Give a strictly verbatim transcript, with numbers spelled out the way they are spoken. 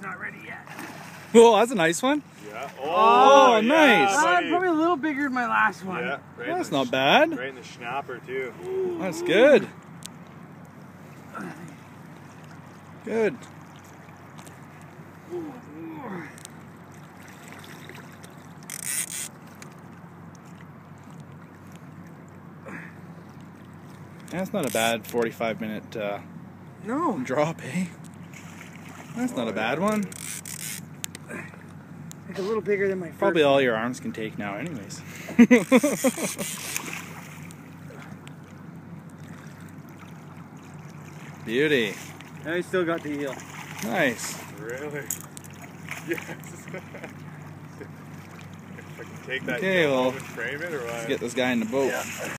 not ready yet. Oh, that's a nice one. Yeah. Oh, Oh, yeah, nice. Uh, probably a little bigger than my last one. Yeah, right That's in the not bad. Right in the schnapper too. That's good. Good. That's not a bad forty-five minute uh, No. drop, eh? That's not a bad one. Like a little bigger than my first. Probably all your arms can take now anyways. Beauty. I still got the heel. Nice. Really? Yes. If I can take that Okay, heel well, home and frame it or what? Let's get this guy in the boat. Yeah.